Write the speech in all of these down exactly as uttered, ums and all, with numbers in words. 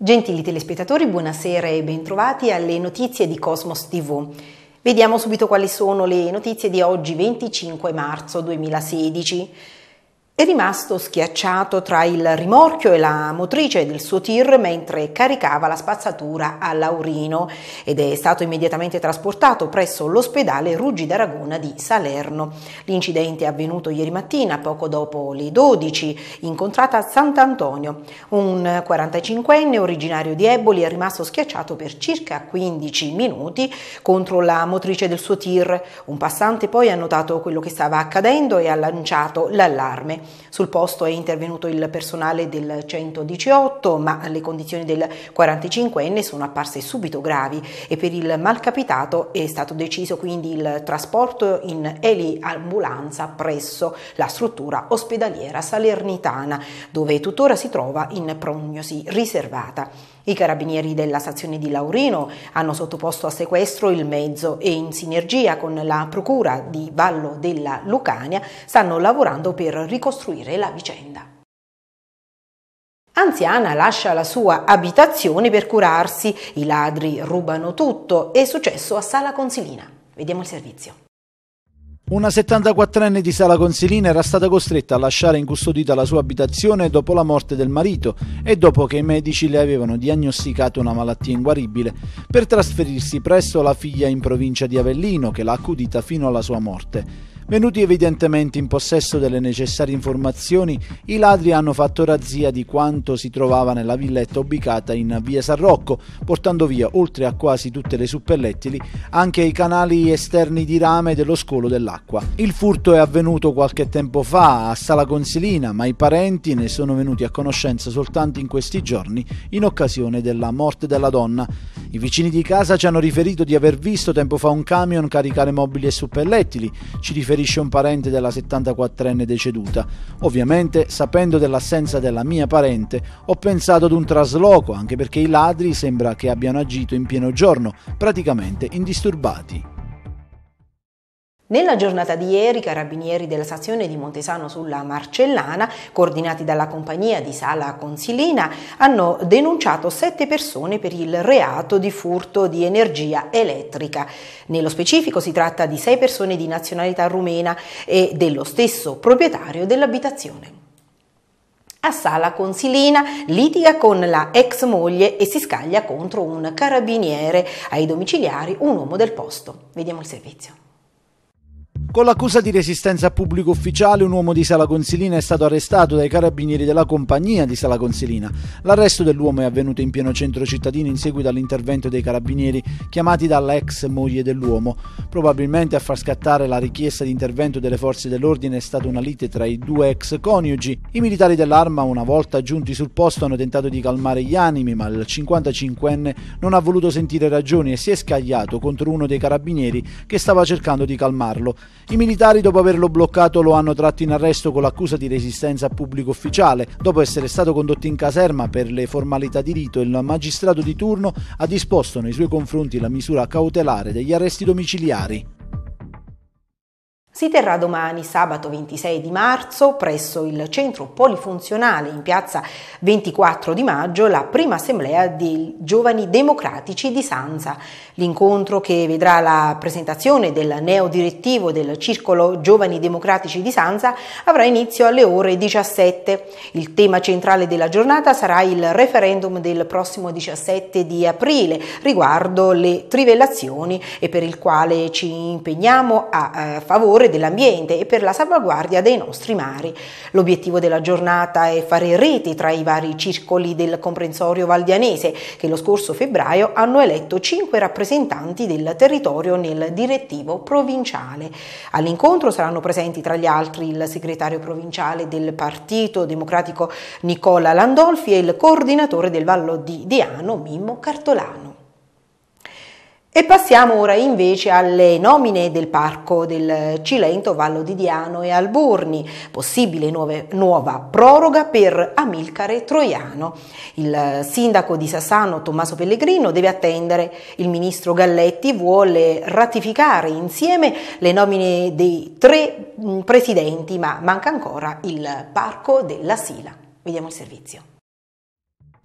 Gentili telespettatori, buonasera e bentrovati alle notizie di Cosmos tivù. Vediamo subito quali sono le notizie di oggi, venticinque marzo duemilasedici. È rimasto schiacciato tra il rimorchio e la motrice del suo tir mentre caricava la spazzatura a Laurino ed è stato immediatamente trasportato presso l'ospedale Ruggi d'Aragona di Salerno. L'incidente è avvenuto ieri mattina, poco dopo le dodici, in contrada Sant'Antonio. Un quarantacinquenne originario di Eboli è rimasto schiacciato per circa quindici minuti contro la motrice del suo tir. Un passante poi ha notato quello che stava accadendo e ha lanciato l'allarme. Sul posto è intervenuto il personale del centodiciotto, ma le condizioni del quarantacinquenne sono apparse subito gravi e per il malcapitato è stato deciso quindi il trasporto in eliambulanza presso la struttura ospedaliera salernitana, dove tuttora si trova in prognosi riservata. I carabinieri della stazione di Laurino hanno sottoposto a sequestro il mezzo e in sinergia con la procura di Vallo della Lucania stanno lavorando per ricostruire la vicenda. Anziana lascia la sua abitazione per curarsi, i ladri rubano tutto, è successo a Sala Consilina. Vediamo il servizio. Una settantaquattrenne di Sala Consilina era stata costretta a lasciare incustodita la sua abitazione dopo la morte del marito e dopo che i medici le avevano diagnosticato una malattia inguaribile, per trasferirsi presso la figlia in provincia di Avellino che l'ha accudita fino alla sua morte. Venuti evidentemente in possesso delle necessarie informazioni, i ladri hanno fatto razzia di quanto si trovava nella villetta ubicata in via San Rocco, portando via, oltre a quasi tutte le suppellettili, anche i canali esterni di rame dello scolo dell'acqua. Il furto è avvenuto qualche tempo fa a Sala Consilina, ma i parenti ne sono venuti a conoscenza soltanto in questi giorni, in occasione della morte della donna. I vicini di casa ci hanno riferito di aver visto tempo fa un camion caricare mobili e suppellettili, ci riferisce un parente della settantaquattrenne deceduta. Ovviamente, sapendo dell'assenza della mia parente, ho pensato ad un trasloco, anche perché i ladri sembra che abbiano agito in pieno giorno, praticamente indisturbati. Nella giornata di ieri, i carabinieri della stazione di Montesano sulla Marcellana, coordinati dalla compagnia di Sala Consilina, hanno denunciato sette persone per il reato di furto di energia elettrica. Nello specifico si tratta di sei persone di nazionalità rumena e dello stesso proprietario dell'abitazione. A Sala Consilina litiga con la ex moglie e si scaglia contro un carabiniere. Ai domiciliari un uomo del posto. Vediamo il servizio. Con l'accusa di resistenza a pubblico ufficiale, un uomo di Sala Consilina è stato arrestato dai carabinieri della compagnia di Sala Consilina. L'arresto dell'uomo è avvenuto in pieno centro cittadino in seguito all'intervento dei carabinieri chiamati dalla ex moglie dell'uomo. Probabilmente a far scattare la richiesta di intervento delle forze dell'ordine è stata una lite tra i due ex coniugi. I militari dell'Arma, una volta giunti sul posto, hanno tentato di calmare gli animi, ma il cinquantacinquenne non ha voluto sentire ragioni e si è scagliato contro uno dei carabinieri che stava cercando di calmarlo. I militari, dopo averlo bloccato, lo hanno tratto in arresto con l'accusa di resistenza a pubblico ufficiale. Dopo essere stato condotto in caserma per le formalità di rito, il magistrato di turno ha disposto nei suoi confronti la misura cautelare degli arresti domiciliari. Si terrà domani, sabato ventisei di marzo, presso il centro polifunzionale in piazza ventiquattro di maggio, la prima assemblea dei Giovani Democratici di Sanza. L'incontro, che vedrà la presentazione del neodirettivo del Circolo Giovani Democratici di Sanza, avrà inizio alle ore diciassette. Il tema centrale della giornata sarà il referendum del prossimo diciassette di aprile riguardo le trivellazioni e per il quale ci impegniamo a, a favore dell'ambiente e per la salvaguardia dei nostri mari. L'obiettivo della giornata è fare reti tra i vari circoli del comprensorio valdianese che lo scorso febbraio hanno eletto cinque rappresentanti del territorio nel direttivo provinciale. All'incontro saranno presenti tra gli altri il segretario provinciale del Partito Democratico Nicola Landolfi e il coordinatore del Vallo di Diano Mimmo Cartolano. E passiamo ora invece alle nomine del Parco del Cilento, Vallo di Diano e Alburni. Possibile nuove, nuova proroga per Amilcare Troiano. Il sindaco di Sassano, Tommaso Pellegrino, deve attendere. Il ministro Galletti vuole ratificare insieme le nomine dei tre presidenti, ma manca ancora il Parco della Sila. Vediamo il servizio.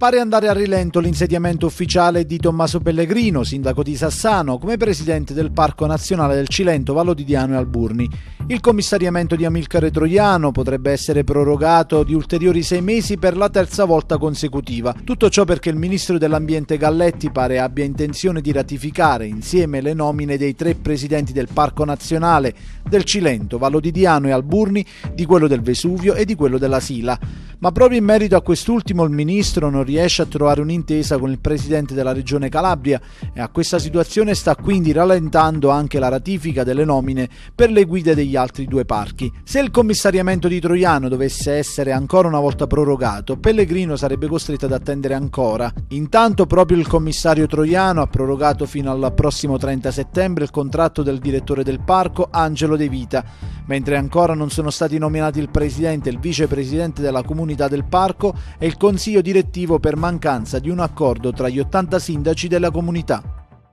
Pare andare a rilento l'insediamento ufficiale di Tommaso Pellegrino, sindaco di Sassano, come presidente del Parco Nazionale del Cilento, Vallo di Diano e Alburni. Il commissariamento di Amilcare Troiano potrebbe essere prorogato di ulteriori sei mesi per la terza volta consecutiva. Tutto ciò perché il ministro dell'Ambiente Galletti pare abbia intenzione di ratificare insieme le nomine dei tre presidenti del Parco Nazionale del Cilento, Vallo di Diano e Alburni, di quello del Vesuvio e di quello della Sila. Ma proprio in merito a quest'ultimo il ministro non riesce a trovare un'intesa con il presidente della regione Calabria e a questa situazione sta quindi rallentando anche la ratifica delle nomine per le guide degli altri due parchi. Se il commissariamento di Troiano dovesse essere ancora una volta prorogato, Pellegrino sarebbe costretto ad attendere ancora. Intanto proprio il commissario Troiano ha prorogato fino al prossimo trenta settembre il contratto del direttore del parco Angelo De Vita, mentre ancora non sono stati nominati il presidente e il vicepresidente della comunità del parco e il consiglio direttivo per mancanza di un accordo tra gli ottanta sindaci della comunità.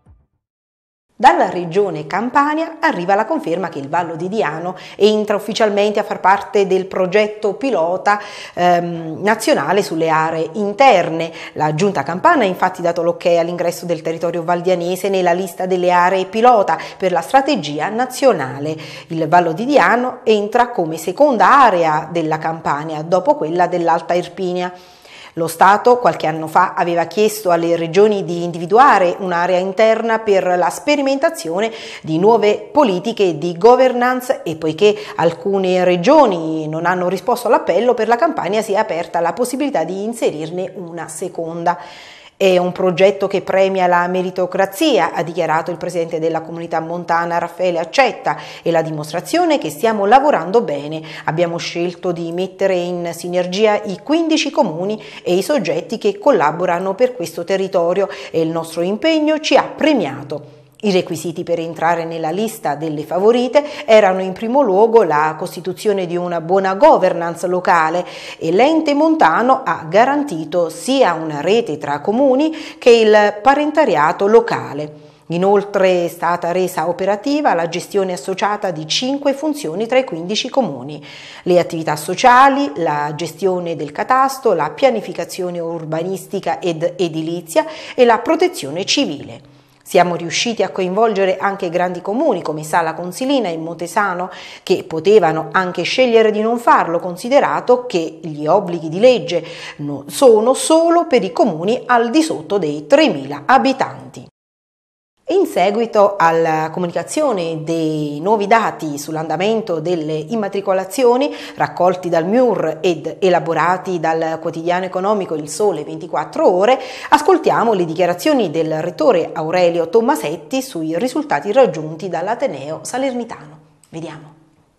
Dalla regione Campania arriva la conferma che il Vallo di Diano entra ufficialmente a far parte del progetto pilota ehm, nazionale sulle aree interne. La Giunta Campana ha infatti dato l'ok all'ingresso del territorio valdianese nella lista delle aree pilota per la strategia nazionale. Il Vallo di Diano entra come seconda area della Campania, dopo quella dell'Alta Irpinia. Lo Stato qualche anno fa aveva chiesto alle regioni di individuare un'area interna per la sperimentazione di nuove politiche di governance e poiché alcune regioni non hanno risposto all'appello, per la Campania si è aperta la possibilità di inserirne una seconda. È un progetto che premia la meritocrazia, ha dichiarato il presidente della comunità montana Raffaele Accetta, e la dimostrazione che stiamo lavorando bene. Abbiamo scelto di mettere in sinergia i quindici comuni e i soggetti che collaborano per questo territorio e il nostro impegno ci ha premiato. I requisiti per entrare nella lista delle favorite erano in primo luogo la costituzione di una buona governance locale e l'ente montano ha garantito sia una rete tra comuni che il parentariato locale. Inoltre è stata resa operativa la gestione associata di cinque funzioni tra i quindici comuni: le attività sociali, la gestione del catasto, la pianificazione urbanistica ed edilizia e la protezione civile. Siamo riusciti a coinvolgere anche grandi comuni come Sala Consilina e Montesano, che potevano anche scegliere di non farlo, considerato che gli obblighi di legge sono solo per i comuni al di sotto dei tremila abitanti. In seguito alla comunicazione dei nuovi dati sull'andamento delle immatricolazioni raccolti dal M I U R ed elaborati dal quotidiano economico Il Sole ventiquattro Ore, ascoltiamo le dichiarazioni del rettore Aurelio Tommasetti sui risultati raggiunti dall'Ateneo Salernitano. Vediamo.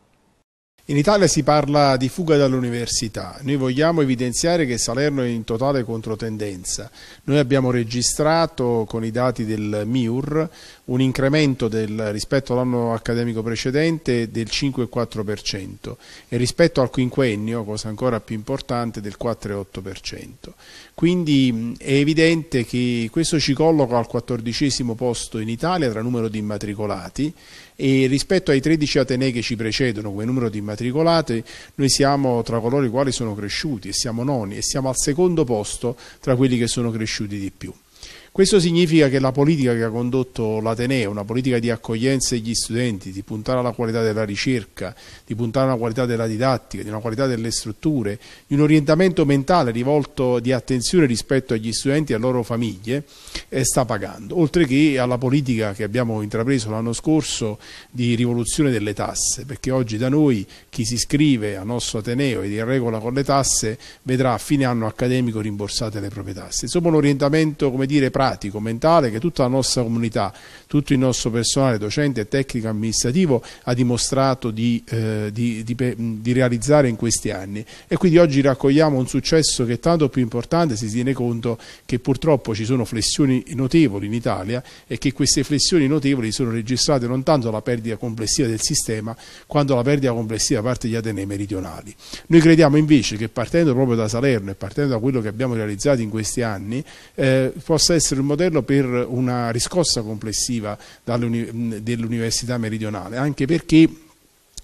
In Italia si parla di fuga dall'università. Noi vogliamo evidenziare che Salerno è in totale controtendenza. Noi abbiamo registrato con i dati del M I U R un incremento del, rispetto all'anno accademico precedente del cinque virgola quattro per cento e rispetto al quinquennio, cosa ancora più importante, del quattro virgola otto per cento. Quindi è evidente che questo ci colloca al quattordicesimo posto in Italia tra numero di immatricolati, e rispetto ai tredici atenei che ci precedono come numero di immatricolati noi siamo tra coloro i quali sono cresciuti e siamo noni e siamo al secondo posto tra quelli che sono cresciuti di più. Questo significa che la politica che ha condotto l'Ateneo, una politica di accoglienza degli studenti, di puntare alla qualità della ricerca, di puntare alla qualità della didattica, di una qualità delle strutture, di un orientamento mentale rivolto di attenzione rispetto agli studenti e alle loro famiglie, eh, sta pagando, oltre che alla politica che abbiamo intrapreso l'anno scorso di rivoluzione delle tasse, perché oggi da noi chi si iscrive al nostro Ateneo ed in regola con le tasse vedrà a fine anno accademico rimborsate le proprie tasse. Insomma, un orientamento, come dire, pratico, mentale, che tutta la nostra comunità, tutto il nostro personale docente, tecnico, amministrativo ha dimostrato di, eh, di, di, di realizzare in questi anni, e quindi oggi raccogliamo un successo che è tanto più importante se si tiene conto che purtroppo ci sono flessioni notevoli in Italia e che queste flessioni notevoli sono registrate non tanto alla perdita complessiva del sistema quanto alla perdita complessiva da parte degli atenei meridionali. Noi crediamo invece che partendo proprio da Salerno e partendo da quello che abbiamo realizzato in questi anni eh, possa essere un modello per una riscossa complessiva dell'università meridionale, anche perché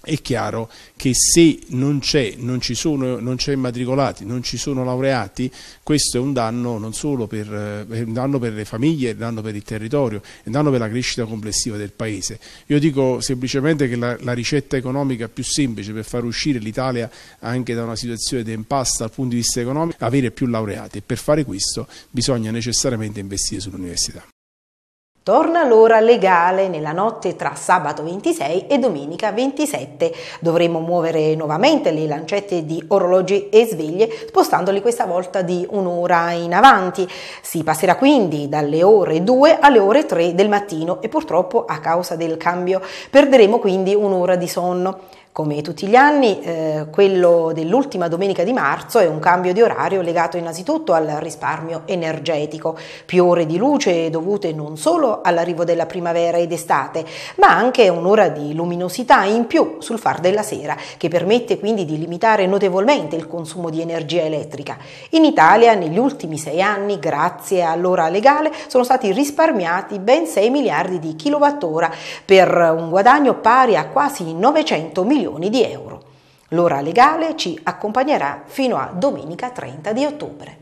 È chiaro che se non c'è, non ci sono, non c'è immatricolati, non ci sono laureati, questo è un danno non solo per, è un danno per le famiglie, è un danno per il territorio, è un danno per la crescita complessiva del Paese. Io dico semplicemente che la, la ricetta economica più semplice per far uscire l'Italia anche da una situazione di impasse dal punto di vista economico è avere più laureati, e per fare questo bisogna necessariamente investire sull'università. Torna l'ora legale nella notte tra sabato ventisei e domenica ventisette. Dovremo muovere nuovamente le lancette di orologi e sveglie, spostandoli questa volta di un'ora in avanti. Si passerà quindi dalle ore due alle ore tre del mattino e purtroppo a causa del cambio perderemo quindi un'ora di sonno. Come tutti gli anni, eh, quello dell'ultima domenica di marzo è un cambio di orario legato innanzitutto al risparmio energetico, più ore di luce dovute non solo all'arrivo della primavera ed estate, ma anche un'ora di luminosità in più sul far della sera, che permette quindi di limitare notevolmente il consumo di energia elettrica. In Italia, negli ultimi sei anni, grazie all'ora legale, sono stati risparmiati ben sei miliardi di kilowattora, per un guadagno pari a quasi novecento milioni di euro. L'ora legale ci accompagnerà fino a domenica trenta di ottobre.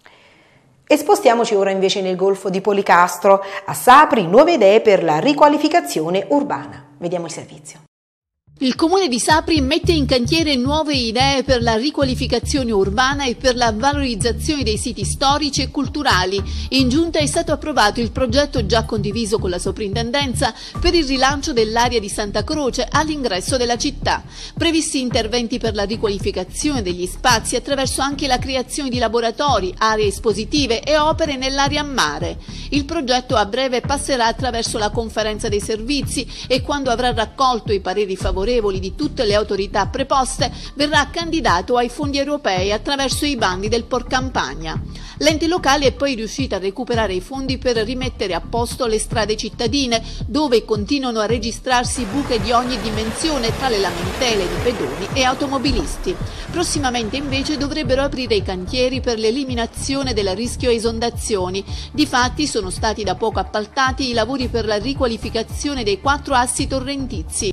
E spostiamoci ora invece nel Golfo di Policastro. A Sapri nuove idee per la riqualificazione urbana. Vediamo il servizio. Il Comune di Sapri mette in cantiere nuove idee per la riqualificazione urbana e per la valorizzazione dei siti storici e culturali. In giunta è stato approvato il progetto già condiviso con la soprintendenza per il rilancio dell'area di Santa Croce all'ingresso della città. Previsti interventi per la riqualificazione degli spazi attraverso anche la creazione di laboratori, aree espositive e opere nell'area a mare. Il progetto a breve passerà attraverso la conferenza dei servizi e quando avrà raccolto i pareri favorevoli di tutte le autorità preposte verrà candidato ai fondi europei attraverso i bandi del Por Campagna. L'ente locale è poi riuscito a recuperare i fondi per rimettere a posto le strade cittadine, dove continuano a registrarsi buche di ogni dimensione tra le lamentele di pedoni e automobilisti. Prossimamente invece dovrebbero aprire i cantieri per l'eliminazione del rischio esondazioni. Difatti sono stati da poco appaltati i lavori per la riqualificazione dei quattro assi torrentizi.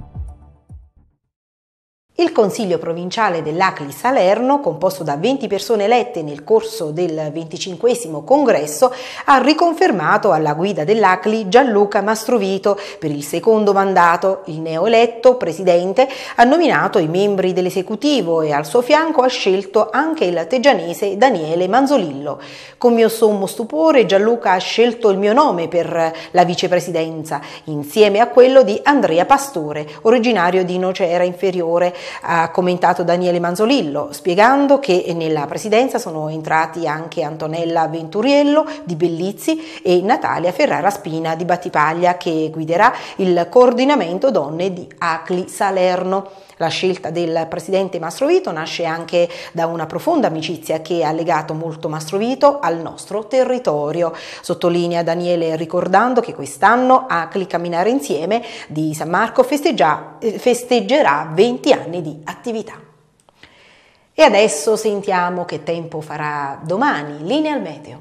Il Consiglio provinciale dell'A C L I Salerno, composto da venti persone elette nel corso del venticinquesimo congresso, ha riconfermato alla guida dell'A C L I Gianluca Mastrovito per il secondo mandato. Il neoeletto presidente ha nominato i membri dell'esecutivo e al suo fianco ha scelto anche il teggianese Daniele Manzolillo. Con mio sommo stupore Gianluca ha scelto il mio nome per la vicepresidenza, insieme a quello di Andrea Pastore, originario di Nocera Inferiore, ha commentato Daniele Manzolillo, spiegando che nella presidenza sono entrati anche Antonella Venturiello di Bellizzi e Natalia Ferrara Spina di Battipaglia, che guiderà il coordinamento donne di A C L I Salerno. La scelta del presidente Mastrovito nasce anche da una profonda amicizia che ha legato molto Mastrovito al nostro territorio. Sottolinea Daniele ricordando che quest'anno A C L I Camminare Insieme di San Marco festeggia, festeggerà venti anni di attività. E adesso sentiamo che tempo farà domani. Linea al meteo.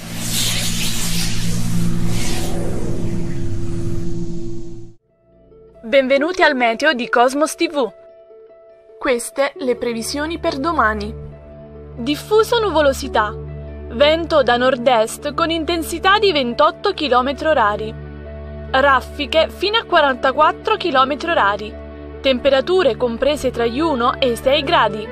Benvenuti al meteo di Cosmos tivù. Queste le previsioni per domani. Diffusa nuvolosità. Vento da nord-est con intensità di ventotto chilometri orari. Raffiche fino a quarantaquattro chilometri orari. Temperature comprese tra gli uno e i sei gradi.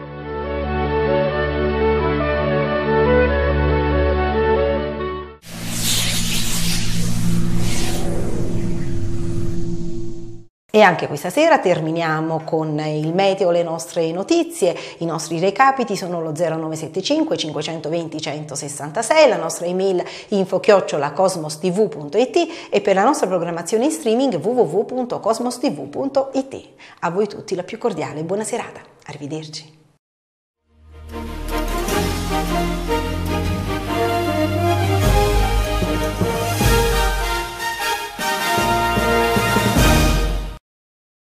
E anche questa sera terminiamo con il meteo, le nostre notizie. I nostri recapiti sono lo zero nove sette cinque cinquecentodue centosessantasei, la nostra email info chiocciola cosmostv punto it e per la nostra programmazione in streaming w w w punto cosmostv punto it. A voi tutti la più cordiale buona serata. Arrivederci.